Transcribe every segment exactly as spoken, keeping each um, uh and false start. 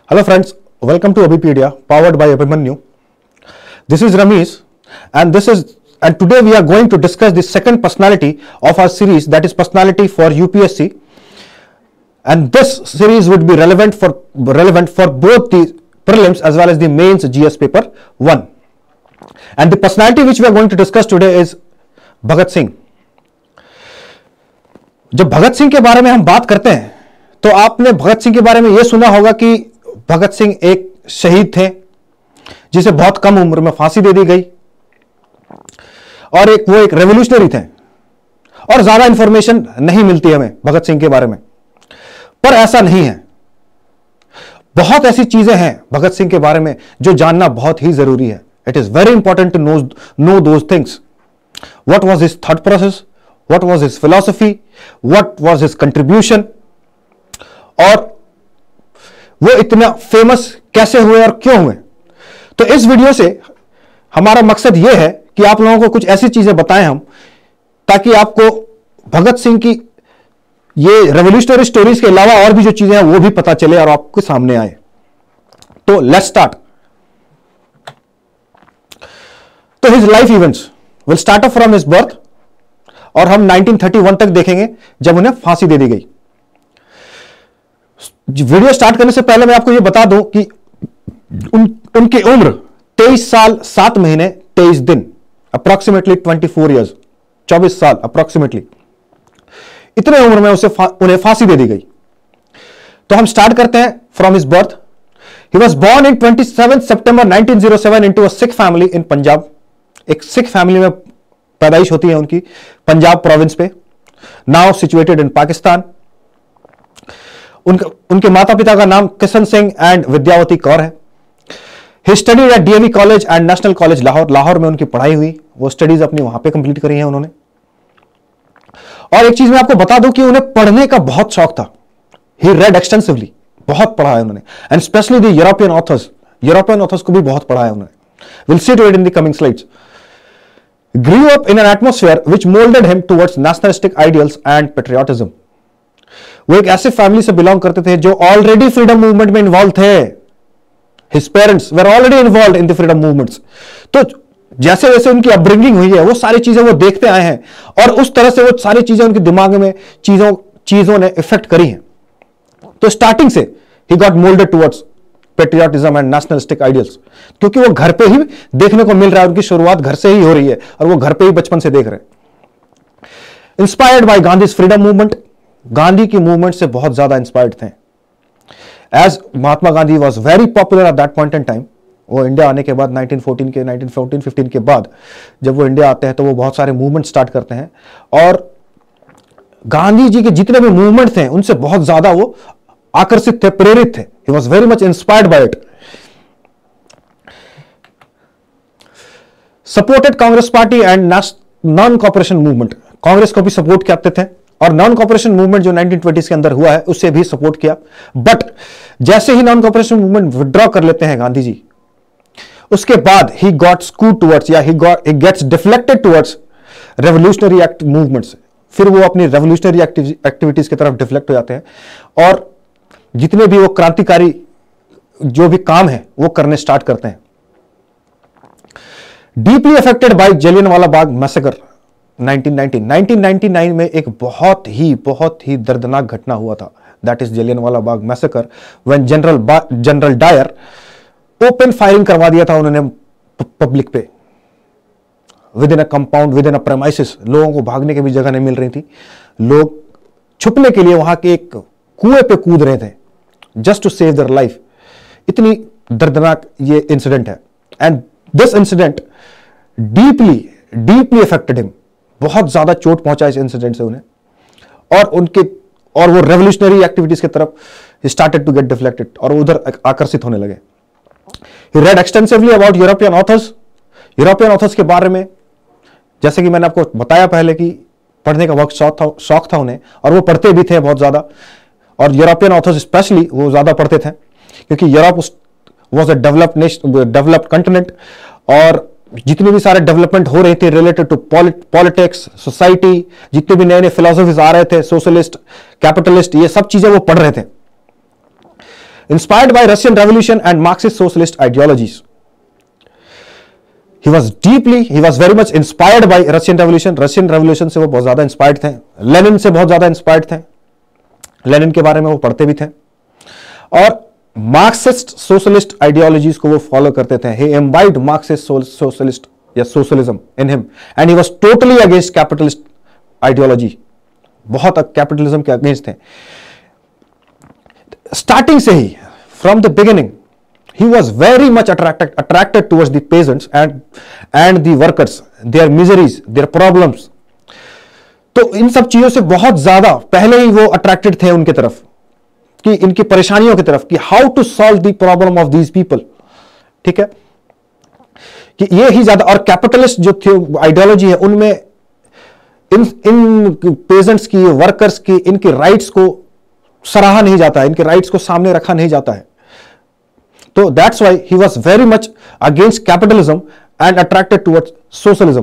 Hello friends, welcome to Abhipedia, powered by Abhimanyu. This is Ramesh, and this is and today we are going to discuss the second personality of our series, that is personality for U P S C. And this series would be relevant for relevant for both the prelims as well as the mains G S paper one. And the personality which we are going to discuss today is Bhagat Singh. जब भगत सिंह के बारे में हम बात करते हैं तो आपने भगत सिंह के बारे में यह सुना होगा कि भगत सिंह एक शहीद थे जिसे बहुत कम उम्र में फांसी दे दी गई, और एक वो एक रेवोल्यूशनरी थे, और ज्यादा इंफॉर्मेशन नहीं मिलती हमें भगत सिंह के बारे में. पर ऐसा नहीं है, बहुत ऐसी चीजें हैं भगत सिंह के बारे में जो जानना बहुत ही जरूरी है. It is very important to know know those things. What was his thought process, what was his philosophy, what was his contribution, और वो इतना फेमस कैसे हुए और क्यों हुए. तो इस वीडियो से हमारा मकसद यह है कि आप लोगों को कुछ ऐसी चीजें बताएं हम, ताकि आपको भगत सिंह की ये रेवोल्यूशनरी स्टोरीज के अलावा और भी जो चीजें हैं वो भी पता चले और आपके सामने आए. तो लेट्स स्टार्ट. तो his life events will start up from his birth, और हम नाइनटीन थर्टी वन तक देखेंगे जब उन्हें फांसी दे दी गई. वीडियो स्टार्ट करने से पहले मैं आपको यह बता दूं कि उन, उनकी उम्र तेईस साल सात महीने तेईस दिन, अप्रोक्सीमेटली ट्वेंटी फोर ईयर्स, चौबीस साल अप्रोक्सीमेटली. इतने उम्र में उसे फा, उन्हें फांसी दे दी गई. तो हम स्टार्ट करते हैं from his birth. He was born in twenty seven September nineteen O seven into a Sikh family in Punjab. एक सिख फैमिली में पैदाइश होती है उनकी, पंजाब प्रोविंस पे, नाउ सिचुएटेड इन पाकिस्तान. उनके उनके माता पिता का नाम किशन सिंह एंड विद्यावती कौर है. He studied at DAV college and national college Lahore. Lahore में उनकी पढ़ाई हुई, वो स्टडीज अपनी वहां पे कंप्लीट करी हैं उन्होंने. और एक चीज मैं आपको बता दूं कि उन्हें पढ़ने का बहुत शौक था. ही रेड एक्सटेंसिवली, बहुत पढ़ा है उन्होंने, and specially the European authors. European authors को भी बहुत पढ़ा है उन्होंने. Will see to it in the coming slides. Grew up in an atmosphere which molded him towards nationalistic ideals and patriotism. वो एक ऐसे फैमिली से बिलोंग करते थे जो ऑलरेडी फ्रीडम मूवमेंट में इन्वॉल्व थे. His parents were already involved in the freedom movements. तो जैसे जैसे उनकी अपब्रिंगिंग हुई है वो सारी चीजें वो देखते आए हैं, और उस तरह से वो सारी चीजें उनके दिमाग में चीजों चीजों ने इफेक्ट करी हैं. तो स्टार्टिंग से he got molded towards patriotism and nationalistic ideals, क्योंकि वो घर पे ही देखने को मिल रहा है. उनकी शुरुआत घर से ही हो रही है और वो घर पे ही बचपन से देख रहे हैं. Inspired by Gandhi's freedom movement. Gandhi की मूवमेंट से बहुत ज्यादा इंस्पायर्ड थे. As Mahatma Gandhi was very popular at that point in time. वो इंडिया आने के बाद नाइनटीन फोर्टीन के नाइनटीन फोर्टीन फिफ्टीन के बाद जब वो इंडिया आते हैं तो वो बहुत सारे मूवमेंट स्टार्ट करते हैं, और गांधी जी के जितने भी मूवमेंट थे उनसे बहुत ज्यादा वो आकर्षित थे, प्रेरित थे. He was very much inspired by it. Supported Congress Party and non-cooperation movement. Congress को भी सपोर्ट करते थे, और नॉन कॉपरेशन मूवमेंट जो नाइनटीन ट्वेंटीज़ के अंदर हुआ है उससे भी सपोर्ट किया. बट जैसे ही नॉन कॉपरेशन मूवमेंट विड्रॉ कर लेते हैं गांधी जी, उसके बाद ही गॉट स्कूड टुवर्ड्स या he got he gets deflected towards revolutionary act movements. फिर वो अपनी रेवोल्यूशनरी एक्टिविटीज की तरफ डिफ्लेक्ट हो जाते हैं, और जितने भी वो क्रांतिकारी जो भी काम है वो करने स्टार्ट करते हैं. Deeply affected by Jallianwala Bagh massacre nineteen ninety. Nineteen ninety nine में एक बहुत ही बहुत ही दर्दनाक घटना हुआ था, that is Jallianwala Bagh massacre, when general general Dyer open firing करवा दिया था उन्होंने पब्लिक पे, within a compound, within a premises. लोगों को भागने की भी जगह नहीं मिल रही थी. लोग छुपने के लिए वहां के एक कुएं पे कूद रहे थे, just to save their life. इतनी दर्दनाक ये इंसिडेंट है, and this incident deeply deeply affected him. बहुत ज्यादा चोट पहुंचा इस इंसिडेंट से उन्हें, और उनके और वो रेवोल्यूशनरी एक्टिविटीज की तरफ स्टार्टेड टू गेट डिफ्लेक्टेड, और उधर आकर्षित होने लगे. He read extensively about European authors. European authors के बारे में जैसे कि मैंने आपको बताया पहले कि पढ़ने का बहुत शौक था शौक था उन्हें, और वो पढ़ते भी थे बहुत ज्यादा. और यूरोपियन ऑथर्स स्पेशली वो ज्यादा पढ़ते थे, क्योंकि Europe was a developed nation, developed continent, और जितने भी सारे डेवलपमेंट हो रहे थे रिलेटेड टू पॉलिटिक्स, सोसाइटी, जितने भी नए नए फिलोसफीज आ रहे थे, सोशलिस्ट, कैपिटलिस्ट, ये सब चीजें वो पढ़ रहे थे. Inspired by Russian revolution and Marxist socialist ideologies. He was deeply, he was very much inspired by Russian Revolution. Russian Revolution से वो बहुत ज़्यादा इंस्पायर्ड थे. लेनिन से बहुत ज़्यादा इंस्पायर्ड थे. लेनिन के बारे में वो पढ़ते भी थे और मार्क्सिस्ट सोशलिस्ट आइडियोलॉजीज को वो फॉलो करते थे. He imbibed Marxist socialist या socialism in him and he was totally against capitalist ideology. बहुत कैपिटलिज्म के अगेंस्ट थे. स्टार्टिंग से ही, from the beginning, he was very much attracted attracted towards the peasants and and the workers, their miseries, their problems. तो इन सब चीजों से बहुत ज्यादा पहले ही वो अट्रैक्टेड थे उनके तरफ, कि इनकी परेशानियों की तरफ, कि how to solve the problem of these people. ठीक है, कि ये ही ज्यादा. और कैपिटलिस्ट जो थे आइडियोलॉजी है उनमें इन इन पेजेंट्स की, वर्कर्स की, इनके राइट्स को सराहा नहीं जाता है, इनके राइट्स को सामने रखा नहीं जाता है. तो that's why he was very much against capitalism and attracted towards socialism.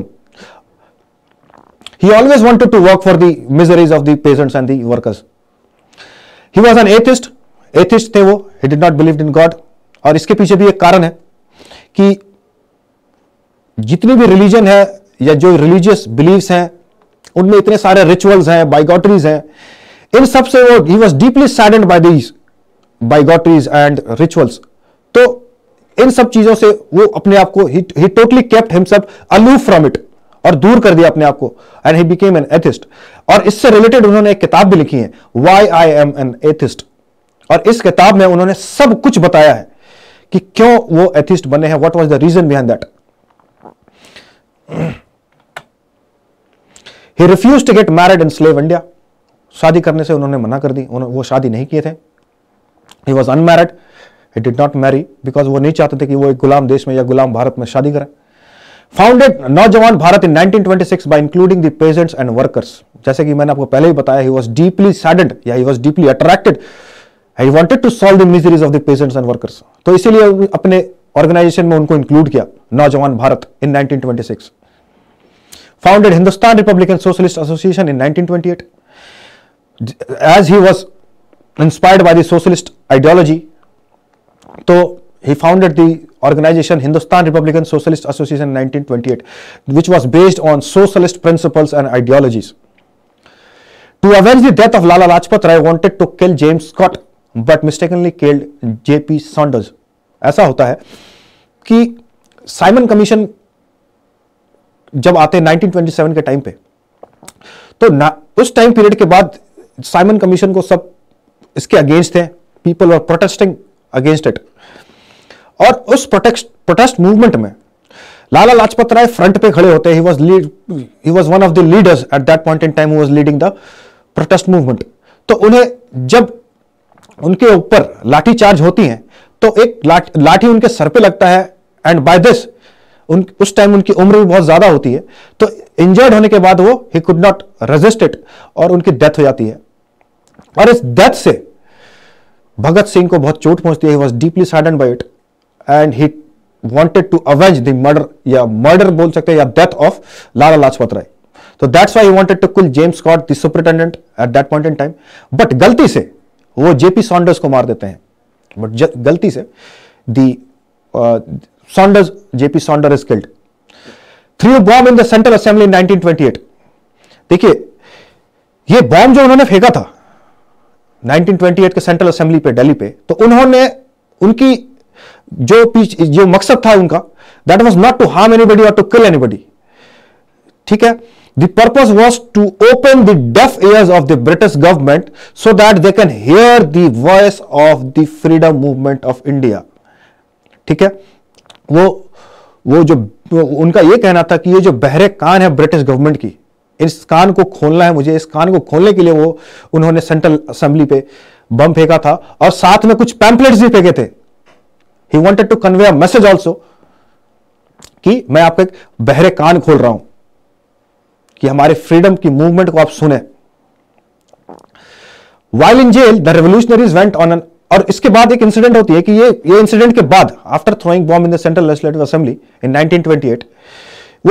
He always wanted to work for the miseries of the peasants and the workers. He was an atheist. Atheist थे वो. He did not believe in God. और इसके पीछे भी एक कारण है कि जितनी भी रिलीजन है या जो रिलीजियस बिलीव्स हैं उनमें इतने सारे रिचुअल्स हैं, बाइगॉटरीज हैं, इन सब से वो he was deeply saddened by these bigotries and rituals. तो इन सब चीजों से वो अपने आप को he, he totally kept himself aloof from it, और दूर कर दिया अपने आप को. And he became an atheist. और इससे रिलेटेड उन्होंने एक किताब भी लिखी है, why I am an atheist. और इस किताब में उन्होंने सब कुछ बताया है कि क्यों वो एथिस्ट बने हैं, what was the reason behind that. He refused to get married in slave India. शादी करने से उन्होंने मना कर दी, उन्होंने वो शादी नहीं किए थे. He was unmarried. He did not marry because वो नहीं चाहते थे कि वो एक गुलाम देश में या गुलाम भारत में शादी करें. Founded Naujawan Bharat in nineteen twenty six by including the peasants and workers. जैसे कि मैंने आपको पहले ही बताया, ही वाज डीपली सैडेंड या he was deeply attracted. He wanted to solve the miseries of the peasants and workers. तो इसीलिए अपने ऑर्गेनाइजेशन में उनको इंक्लूड किया, Naujawan Bharat, in nineteen twenty six. Founded Hindustan Republican Socialist Association in nineteen twenty eight. As he was inspired by the socialist ideology, तो he founded the organization Hindustan Republican Socialist Association in nineteen twenty-eight, which was based on socialist principles and ideologies. To avenge the death of Lala Lajpat Rai, wanted to kill James Scott, but mistakenly killed J P Saunders. ऐसा होता है कि Simon commission जब आते हैं nineteen twenty seven के time पे, तो ना उस टाइम पीरियड के बाद साइमन कमीशन को सब इसके अगेंस्ट थे. People were protesting against it. और उस प्रोटेस्ट प्रोटेस्ट मूवमेंट में लाला लाजपत राय फ्रंट पे खड़े होते हैं. He was lead he was one of the leaders at that point in time who was leading the protest movement. तो उन्हें जब उनके ऊपर लाठी चार्ज होती हैं तो एक लाठ, लाठी उनके सर पे लगता है. एंड बाय दिस उन उस टाइम उनकी उम्र भी बहुत ज्यादा होती है, तो इंजर्ड होने के बाद वो he could not resist it और उनकी डेथ हो जाती है. और इस डेथ से भगत सिंह को बहुत चोट पहुंचती है. He was deeply saddened by it and he wanted to avenge the murder, या murder बोल सकते हैं, या death of Lala Lajpat Rai. So that's why he wanted to kill James Scott, the superintendent at that point in time. But गलती से वो JP Saunders को मार देते हैं. But गलती से the uh, Saunders, J P Saunders is killed. Threw a bomb in the Central Assembly in nineteen twenty eight. देखिए ये बॉम्ब जो उन्होंने फेंका था नाइनटीन ट्वेंटी एट के सेंट्रल असेंबली पे, दिल्ली पे, तो उन्होंने उनकी जो जो मकसद था उनका, that was not to harm anybody और टू किल एनीबॉडी. ठीक है. The purpose was to open the deaf ears of the British government so that they can hear the voice of the freedom movement of India. ठीक है. वो वो जो वो, उनका ये कहना था कि ये जो बहरे कान है ब्रिटिश गवर्नमेंट की, इस कान को खोलना है मुझे. इस कान को खोलने के लिए वो उन्होंने सेंट्रल असेंबली पे बम फेंका था और साथ में कुछ पैम्पलेट्स भी फेंके थे. He wanted to convey a message also कि मैं आपको एक बहरे कान खोल रहा हूं कि हमारे फ्रीडम की मूवमेंट को आप सुने. While in jail, the revolutionaries went on an, और इसके बाद एक इंसिडेंट होती है कि ये ये इंसिडेंट के बाद, after throwing bomb in the central legislative assembly in nineteen twenty eight, वो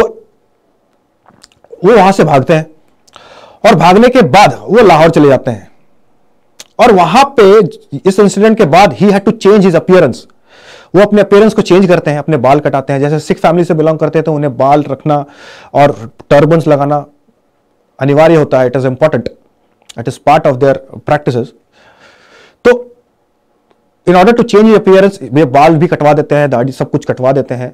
वो वहां से भागते हैं और भागने के बाद वो लाहौर चले जाते हैं. और वहां पे इस इंसिडेंट के बाद he had to change his appearance. वो अपने अपीयरेंस को चेंज करते हैं, अपने बाल कटाते हैं। जैसे सिख फैमिली से बिलोंग करते हैं तो उन्हें बाल रखना और टर्बन्स लगाना अनिवार्य होता है। It is important, it is part of their practices. तो in order to change appearance वे बाल भी कटवा देते हैं, दाढ़ी सब कुछ कटवा देते हैं,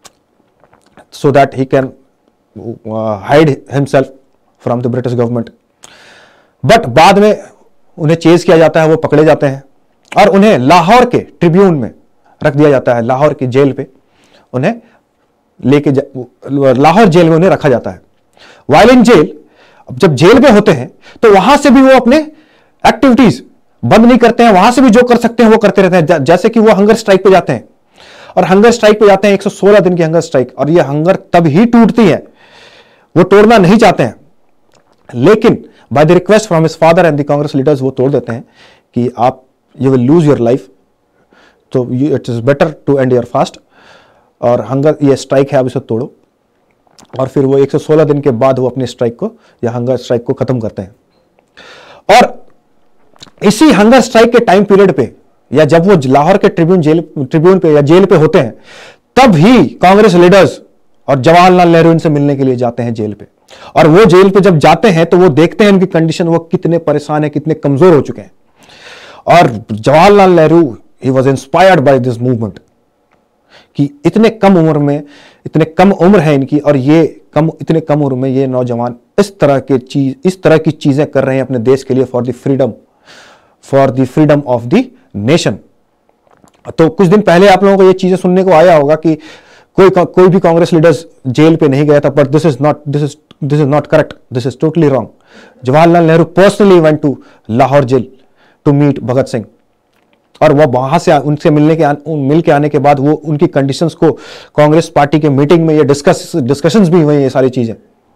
so that he can hide himself from the British government. But बाद में उन्हें चेज किया जाता है, वो पकड़े जाते हैं और उन्हें लाहौर के ट्रिब्यून में रख दिया जाता है। लाहौर की जेल पे उन्हें लेके लाहौर जेल में उन्हें रखा जाता है। वाइल इन जेल, जब जेल में होते हैं तो वहां से भी वो अपने एक्टिविटीज बंद नहीं करते हैं, वहां से भी जो कर सकते हैं वो करते रहते हैं। जैसे कि वो हंगर स्ट्राइक पे जाते हैं, और हंगर स्ट्राइक पे जाते हैं एक सौ सोलह दिन की हंगर स्ट्राइक, और ये हंगर तब ही टूटती है, वो तोड़ना नहीं चाहते हैं, लेकिन by the request from his father and the Congress leaders वो तोड़ देते हैं कि आप you will lose your life, तो it is better to end your fast, और हंगर ये स्ट्राइक है, आप इसे तोड़ो। और फिर वो एक सौ सोलह दिन के बाद वो अपने स्ट्राइक को या हंगर स्ट्राइक को खत्म करते हैं। और इसी हंगर स्ट्राइक के टाइम पीरियड पे, या जब वो लाहौर के ट्रिब्यून जेल ट्रिब्यून पे या जेल पे होते हैं, तब ही कांग्रेस लीडर्स और जवाहरलाल नेहरू इनसे मिलने के लिए जाते हैं जेल पे। और वो जेल पे जब जाते हैं तो वो देखते हैं उनकी कंडीशन, वो कितने परेशान है, कितने कमजोर हो चुके हैं। और Jawaharlal Nehru he was inspired by this movement कि इतने कम उम्र में, इतने कम उम्र है इनकी, और ये कम इतने कम उम्र में ये नौजवान इस तरह के चीज इस तरह की चीजें कर रहे हैं अपने देश के लिए, for the freedom for the freedom of the nation. तो कुछ दिन पहले आप लोगों को ये चीजें सुनने को आया होगा कि कोई कोई भी कांग्रेस लीडर्स जेल पे नहीं गया था, but this is not this is this is not correct, this is totally wrong. Jawaharlal Nehru personally went to Lahore jail to meet Bhagat Singh, और वह वहां से उनसे मिलने के मिल के आने के बाद वो उनकी कंडीशंस को कांग्रेस पार्टी के मीटिंग में ये डिस्कस डिस्कशंस भी हुए, ये सारी चीजें।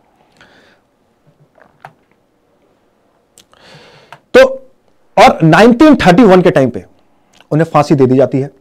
तो और नाइनटीन थर्टी वन के टाइम पे उन्हें फांसी दे दी जाती है।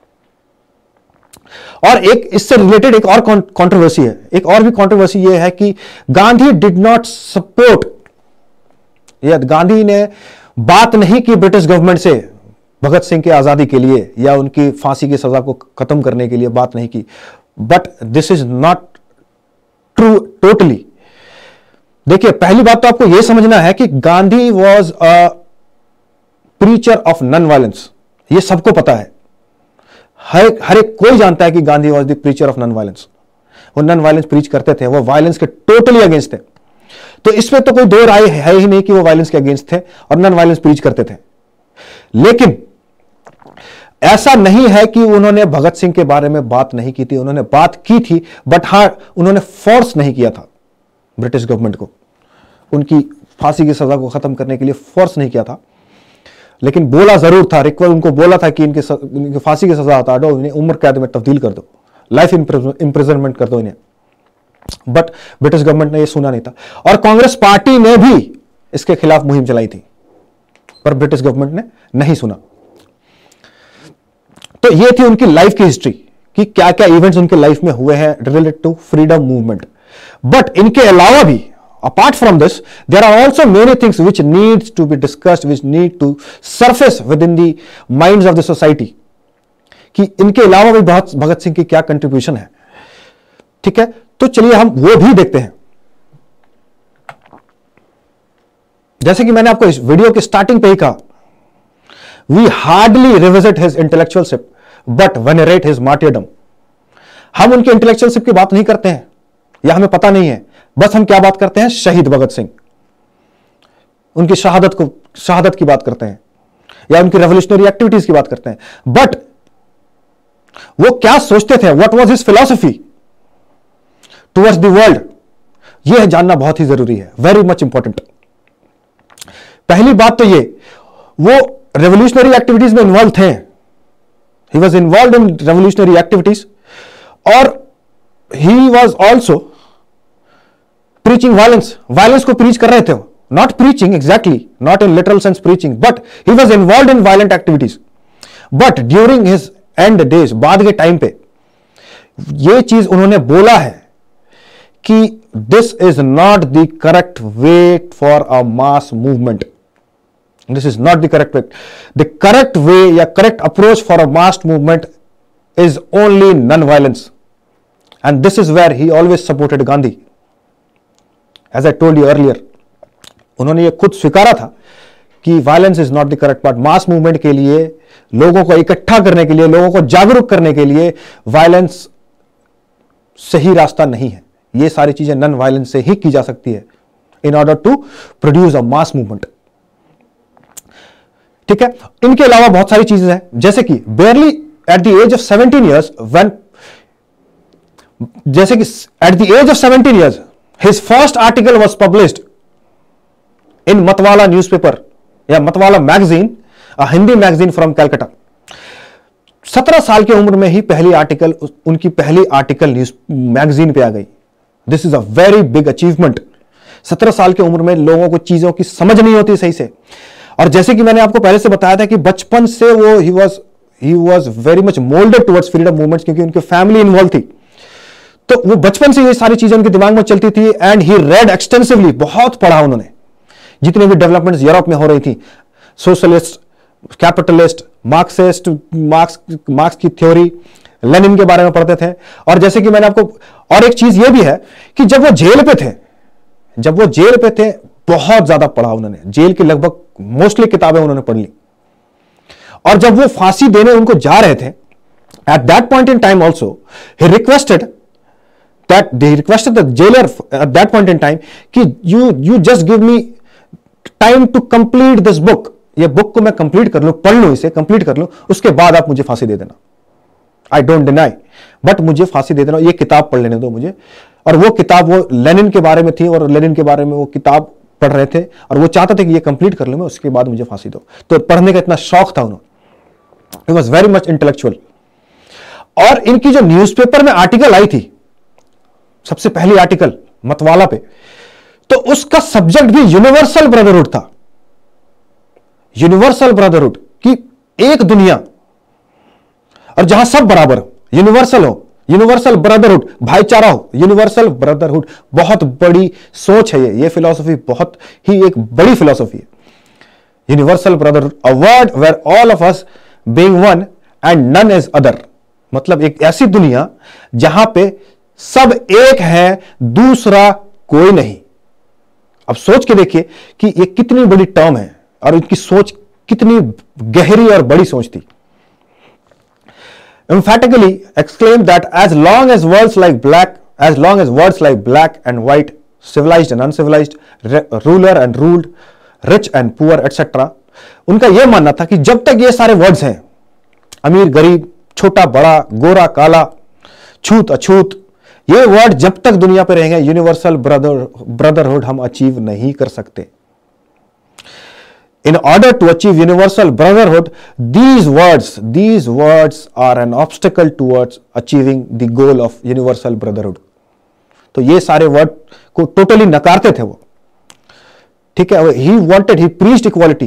और एक इससे रिलेटेड एक और कंट्रोवर्सी है, एक और भी कंट्रोवर्सी ये है कि गांधी डिड नॉट सपोर्ट, या गांधी ने बात नहीं की ब्रिटिश गवर्नमेंट से भगत सिंह की आजादी के लिए या उनकी फांसी की सजा को खत्म करने के लिए बात नहीं की। But this is not true totally. देखिए, पहली बात तो आपको यह समझना है कि Gandhi was a preacher of non violence, ये सबको पता है, हर हर एक कोई जानता है कि Gandhi was the preacher of non violence. वो नॉन वायलेंस प्रीच करते थे, वो वायलेंस के टोटली अगेंस्ट थे। तो इसमें तो कोई दो राय है ही नहीं कि वो वायलेंस के अगेंस्ट थे और नॉन वायलेंस प्रीच करते थे। लेकिन ऐसा नहीं है कि उन्होंने भगत सिंह के बारे में बात नहीं की थी, उन्होंने बात की थी, बट हां, उन्होंने फोर्स नहीं किया था ब्रिटिश गवर्नमेंट को, उनकी फांसी की सजा को खत्म करने के लिए फोर्स नहीं किया था। लेकिन बोला जरूर था, रिक्वेस्ट उनको बोला था कि इनके, इनके फांसी की सजा हटा दो, इन्हें उम्र कैद में तब्दील कर दो, लाइफ इंप्रिजनमेंट कर दो इन्हें। बट ब्रिटिश गवर्नमेंट ने यह सुना नहीं था, और कांग्रेस पार्टी ने भी इसके खिलाफ मुहिम चलाई थी, पर ब्रिटिश गवर्नमेंट ने नहीं सुना। तो ये थी उनकी लाइफ की हिस्ट्री कि क्या क्या इवेंट्स उनके लाइफ में हुए हैं related to freedom movement. But इनके अलावा भी, apart from this, there are also many things which needs to be discussed, which need to surface within the minds of the society, कि इनके अलावा भी बहुत भगत सिंह की क्या कंट्रीब्यूशन है। ठीक है, तो चलिए हम वो भी देखते हैं। जैसे कि मैंने आपको इस वीडियो के स्टार्टिंग पे ही कहा, we hardly revisit his intellectualship but venerate his martyrdom। हम उनके इंटेलेक्चुअलशिप की बात नहीं करते हैं, या हमें पता नहीं है, बस हम क्या बात करते हैं, शहीद भगत सिंह, उनकी शहादत को शहादत की बात करते हैं, या उनकी रेवोल्यूशनरी एक्टिविटीज की बात करते हैं। बट वो क्या सोचते थे, what was his philosophy towards the world, यह जानना बहुत ही जरूरी है, वेरी मच इंपॉर्टेंट। पहली बात तो ये, वो रेवोल्यूशनरी एक्टिविटीज में इन्वॉल्व थे, he was involve in revolutionary activities, और he was also preaching violence, violence को प्रीच कर रहे थे, not preaching exactly, not in literal sense preaching, but he was involve in violent activities. But during his end days, बाद के time पे ये चीज उन्होंने बोला है कि this is not the correct way for a mass movement. This is not the correct way. The correct way या correct approach for a mass movement is only non-violence, and this is where he always supported Gandhi. As I told you earlier, उन्होंने ये खुद स्वीकारा था कि violence is not the correct part. Mass movement के लिए, लोगों को इकट्ठा करने के लिए, लोगों को जागरूक करने के लिए वायलेंस सही रास्ता नहीं है. ये सारी चीजें नॉन वायलेंस से ही की जा सकती है in order to produce a mass movement. ठीक है. इनके अलावा बहुत सारी चीजें हैं, जैसे कि barely at the age of seventeen years when जैसे कि at the age of seventeen years his first article was published in Matwala newspaper या Matwala magazine, a Hindi magazine from Calcutta. सत्रह साल की उम्र में ही पहली आर्टिकल, उनकी पहली आर्टिकल न्यूज मैगजीन पे आ गई. This is a very big achievement. सत्रह साल की उम्र में लोगों को चीजों की समझ नहीं होती सही से. और जैसे कि मैंने आपको पहले से बताया था कि बचपन से वो he was he was very much moulded towards freedom movements, क्योंकि उनकी फैमिली इन्वॉल्व थी. तो वो बचपन से ये सारी चीजें उनके दिमाग में चलती थी. एंड ही रेड एक्सटेंसिवली, बहुत पढ़ा उन्होंने, जितने भी डेवलपमेंट्स यूरोप में हो रही थी, socialist, capitalist, Marxist, Marx Marx की थ्योरी, लेनिन के बारे में पढ़ते थे. और जैसे कि मैंने आपको, और एक चीज ये भी है कि जब वो जेल पे थे जब वो जेल पे थे बहुत ज्यादा पढ़ा उन्होंने. जेल की लगभग मोस्टली किताबें उन्होंने पढ़ ली. और जब वो फांसी देने उनको जा रहे थे, at that point in time also he requested that they requested the jailer at that point in time कि you you just give me time to complete this book. ये बुक को मैं कंप्लीट कर लूं, पढ़ लूं, इसे कंप्लीट कर लूं, उसके बाद आप मुझे फांसी दे देना. आई डोंट डिनाई, बट मुझे फांसी दे देना, ये किताब पढ़ लेने दो मुझे. और वो किताब वो लेनिन के बारे में थी, और लेनिन के बारे में वो किताब पढ़ रहे थे, और वो चाहते थे कि ये कंप्लीट कर लूं मैं, उसके बाद मुझे फांसी दो. तो पढ़ने का इतना शौक था उन्होंने. It was very much intellectual. और इनकी जो न्यूज़पेपर में आर्टिकल आई थी, सबसे पहली आर्टिकल मतवाला पे, तो उसका सब्जेक्ट भी यूनिवर्सल ब्रदरहुड था. यूनिवर्सल ब्रदरहुड की एक दुनिया, और जहां सब बराबर हो, यूनिवर्सल हो, यूनिवर्सल ब्रदरहुड, भाईचारा हो, यूनिवर्सल ब्रदरहुड. बहुत बड़ी सोच है ये ये फिलॉसफी बहुत ही एक बड़ी फिलॉसफी है. Universal brotherhood, a world where all of us being one and none is other. मतलब एक ऐसी दुनिया जहां पे सब एक है, दूसरा कोई नहीं. अब सोच के देखिए कि ये कितनी बड़ी टर्म है, और इनकी सोच कितनी गहरी और बड़ी सोच थी. emphatically exclaimed that as long as words like black as long as words like black and white, civilized and uncivilized, ruler and ruled, rich and poor, etc. उनका यह मानना था कि जब तक ये सारे वर्ड्स हैं, अमीर गरीब, छोटा बड़ा, गोरा काला, छूत अछूत, ये वर्ड जब तक दुनिया पे रहेंगे, यूनिवर्सल ब्रदर ब्रदरहुड हम अचीव नहीं कर सकते. In order to achieve universal brotherhood, these words, these words are an obstacle towards achieving the goal of universal brotherhood. तो ये सारे वर्ड को टोटली नकारते थे वो. ठीक है. He wanted, he preached equality.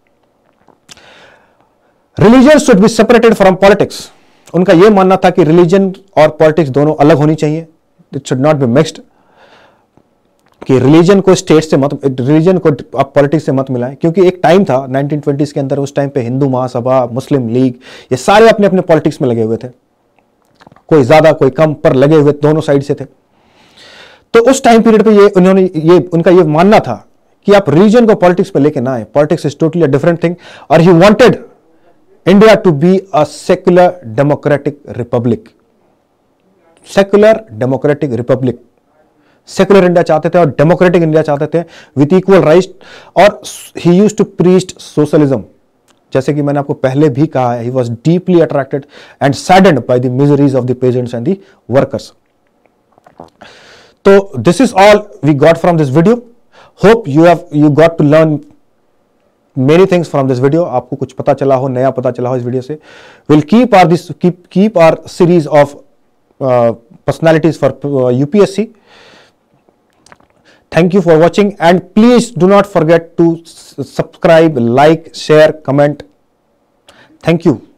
Religion should be separated from politics. उनका ये मानना था कि रिलीजन और पॉलिटिक्स दोनों अलग होनी चाहिए. It should not be mixed. कि रिलीजन को स्टेट से मत, रिलीजन को आप पॉलिटिक्स से मत मिलाएं. क्योंकि एक टाइम था नाइनटीन ट्वेंटीज़ के अंदर, उस टाइम पे हिंदू महासभा, मुस्लिम लीग, ये सारे अपने अपने पॉलिटिक्स में लगे हुए थे. कोई ज्यादा कोई कम, पर लगे हुए दोनों साइड से थे. तो उस टाइम पीरियड पे ये उन्होंने ये उनका ये मानना था कि आप रिलीजन को पॉलिटिक्स पे लेके ना आए. Politics is totally a different thing. और he wanted India to be a secular democratic republic. Secular democratic republic, secular India चाहते थे और डेमोक्रेटिक इंडिया चाहते थे विथ इक्वल राइट्स. और he used to preach socialism. जैसे कि मैंने आपको पहले भी कहा है, he was deeply attracted and saddened by the miseries of the peasants and the workers. तो this is all we got from this video. Hope you have you got to learn many things from this video. आपको कुछ पता चला हो, नया पता चला हो इस वीडियो से. Will keep our this keep keep our series of personalities for UPSC. Thank you for watching, and please do not forget to subscribe, like, share, comment. Thank you.